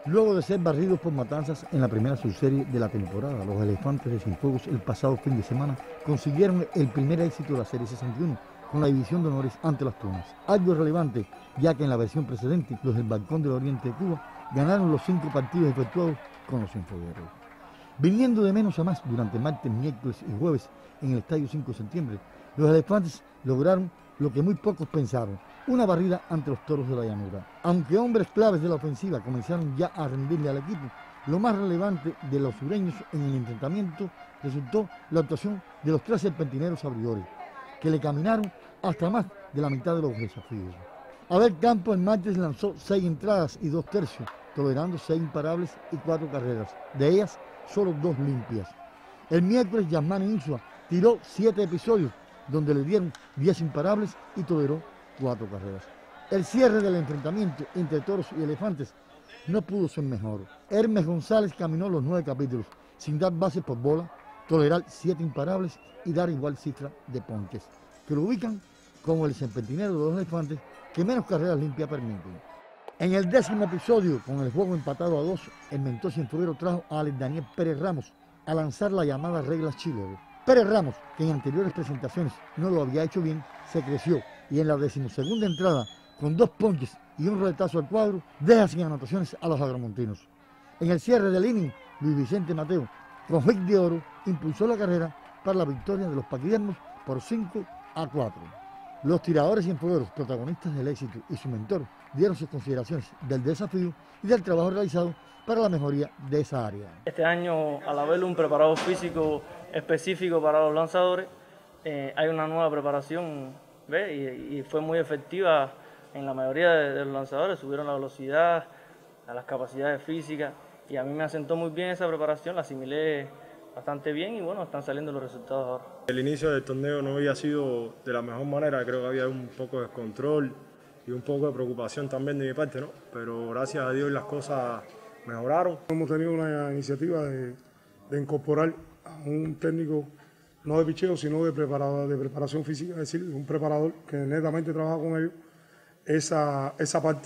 Luego de ser barridos por Matanzas en la primera subserie de la temporada, los Elefantes de Cienfuegos el pasado fin de semana consiguieron el primer éxito de la Serie 61 con la división de honores ante las Tunas. Algo relevante, ya que en la versión precedente, los del Balcón del Oriente de Cuba ganaron los 5 partidos efectuados con los cienfuegueros. Viniendo de menos a más durante martes, miércoles y jueves en el Estadio 5 de septiembre, los Elefantes lograron lo que muy pocos pensaron, una barrida ante los Toros de la Llanura. Aunque hombres claves de la ofensiva comenzaron ya a rendirle al equipo, lo más relevante de los sureños en el enfrentamiento resultó la actuación de los 3 serpentineros abridores, que le caminaron hasta más de la mitad de los desafíos. Abel Campos el martes lanzó 6 entradas y 2 tercios, tolerando 6 imparables y 4 carreras, de ellas solo 2 limpias. El miércoles Yasmani Insua tiró 7 episodios, donde le dieron 10 imparables y toleró 4 carreras. El cierre del enfrentamiento entre Toros y Elefantes no pudo ser mejor. Hermes González caminó los 9 capítulos, sin dar bases por bola, tolerar 7 imparables y dar igual cifra de ponches, que lo ubican como el serpentinero de los Elefantes que menos carreras limpias permiten. En el 10º episodio, con el juego empatado a 2, el mentor cienfueguero trajo a Alex Daniel Pérez Ramos a lanzar la llamada regla Chile. Pérez Ramos, que en anteriores presentaciones no lo había hecho bien, se creció y en la 12ª entrada, con 2 ponches y un roletazo al cuadro, deja sin anotaciones a los agromontinos. En el cierre del inning, Luis Vicente Mateo, con hit de oro, impulsó la carrera para la victoria de los paquidermos por 5-4. Los tiradores cienfuegueros, protagonistas del éxito, y su mentor dieron sus consideraciones del desafío y del trabajo realizado para la mejoría de esa área. Este año, al haber un preparador físico específico para los lanzadores, hay una nueva preparación, ¿ves? Y fue muy efectiva en la mayoría de los lanzadores. Subieron la velocidad, a las capacidades físicas, y a mí me asentó muy bien esa preparación, la asimilé bastante bien y bueno, están saliendo los resultados ahora. El inicio del torneo no había sido de la mejor manera, creo que había un poco de descontrol y un poco de preocupación también de mi parte, ¿no? Pero gracias a Dios las cosas mejoraron. Hemos tenido una iniciativa de incorporar a un técnico, no de picheo, sino de preparación física, es decir, un preparador que netamente trabaja con ellos. Esa parte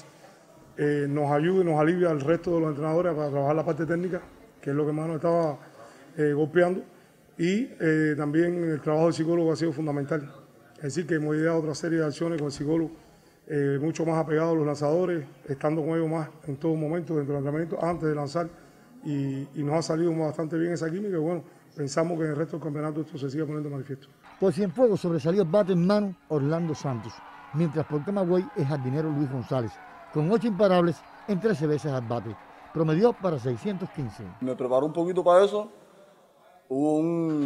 nos ayuda y nos alivia al resto de los entrenadores para trabajar la parte técnica, que es lo que más nos estaba golpeando, y también el trabajo del psicólogo ha sido fundamental. Es decir, que hemos ideado otra serie de acciones con el psicólogo, mucho más apegado a los lanzadores, estando con ellos más en todo momento dentro del entrenamiento, antes de lanzar, y nos ha salido bastante bien esa química, y bueno, pensamos que en el resto del campeonato esto se sigue poniendo de manifiesto. Por Cienfuegos sobresalió el bate en mano Orlando Santos, mientras por Camagüey el jardinero Luis González, con 8 imparables en 13 veces al bate, promedió para 615. Me preparó un poquito para eso. Hubo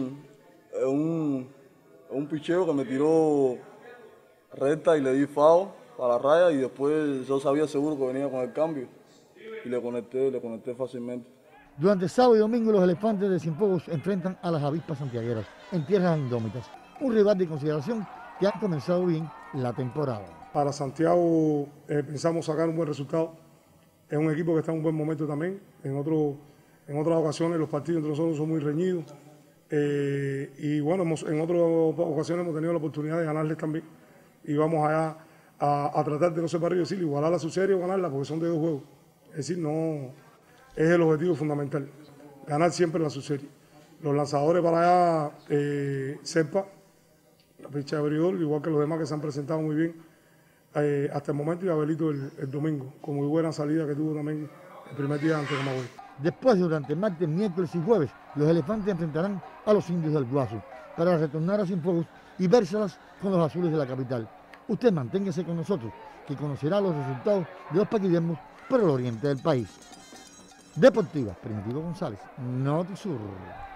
un picheo que me tiró recta y le di foul para la raya, y después yo sabía seguro que venía con el cambio y le conecté fácilmente. Durante sábado y domingo los Elefantes de Cienfuegos enfrentan a las avispas santiagueras en tierras indómitas, un rival de consideración que ha comenzado bien la temporada. Para Santiago pensamos sacar un buen resultado. Es un equipo que está en un buen momento también. En otras ocasiones los partidos entre nosotros son muy reñidos. Y bueno, en otras ocasiones hemos tenido la oportunidad de ganarles también. Y vamos allá a tratar de no separar y decir, igualar a su serie o ganarla, porque son de 2 juegos. Es decir, no es el objetivo fundamental, ganar siempre la subserie. Los lanzadores para allá, Serpa, la picha de abridor, igual que los demás que se han presentado muy bien hasta el momento, y Abelito el domingo, con muy buena salida que tuvo también el primer día ante Camagüey. Después, durante martes, miércoles y jueves, los Elefantes enfrentarán a los Indios del Guaso para retornar a Cienfuegos y vérselas con los Azules de la capital. Usted manténgase con nosotros, que conocerá los resultados de los paquidermos por el oriente del país. Deportiva, Primitivo González, Notisur.